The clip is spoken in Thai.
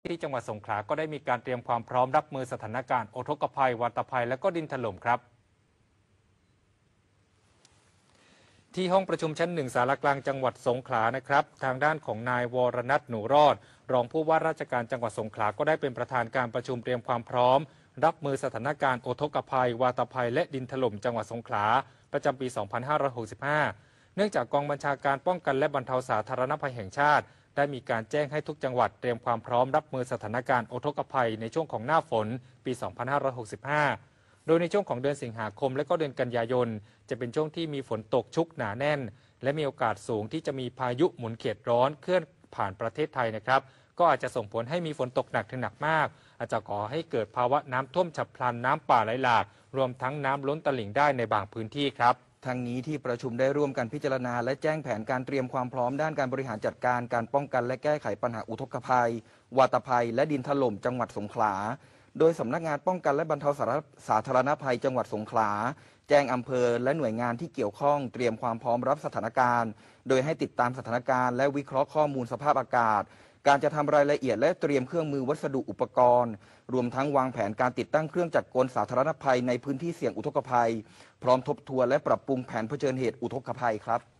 ที่จังหวัดสงขลาก็ได้มีการเตรียมความพร้อมรับมือสถานการณ์อุทกภัยวาตภัยและก็ดินถล่มครับที่ห้องประชุมชั้น 1ศาลากลางจังหวัดสงขลานะครับทางด้านของนายวรณัฐ หนูรอดรองผู้ว่าราชการจังหวัดสงขลาก็ได้เป็นประธานการประชุมเตรียมความพร้อมรับมือสถานการณ์อุทกภัยวาตภัยและดินถล่มจังหวัดสงขลาประจำปี 2565 เนื่องจากกองบัญชาการป้องกันและบรรเทาสาธารณภัยแห่งชาติได้มีการแจ้งให้ทุกจังหวัดเตรียมความพร้อมรับมือสถานการณ์อุทกภัยในช่วงของหน้าฝนปี 2565 โดยในช่วงของเดือนสิงหาคมและก็เดือนกันยายนจะเป็นช่วงที่มีฝนตกชุกหนาแน่นและมีโอกาสสูงที่จะมีพายุหมุนเขตร้อนเคลื่อนผ่านประเทศไทยนะครับก็อาจจะส่งผลให้มีฝนตกหนักถึงหนักมากอาจจะก่อให้เกิดภาวะน้ำท่วมฉับพลันน้ำป่าไหลหลากรวมทั้งน้ำล้นตลิ่งได้ในบางพื้นที่ครับทั้งนี้ที่ประชุมได้ร่วมกันพิจารณาและแจ้งแผนการเตรียมความพร้อมด้านการบริหารจัดการการป้องกันและแก้ไขปัญหาอุทกภัยวาตภัยและดินถล่มจังหวัดสงขลาโดยสำนักงานป้องกันและบรรเทาสาธารณภัยจังหวัดสงขลาแจ้งอำเภอและหน่วยงานที่เกี่ยวข้องเตรียมความพร้อมรับสถานการณ์โดยให้ติดตามสถานการณ์และวิเคราะห์ข้อมูลสภาพอากาศการจะทำรายละเอียดและเตรียมเครื่องมือวัสดุอุปกรณ์รวมทั้งวางแผนการติดตั้งเครื่องจักรกลสาธารณภัยในพื้นที่เสี่ยงอุทกภัยพร้อมทบทวนและปรับปรุงแผนเผชิญเหตุอุทกภัยครับ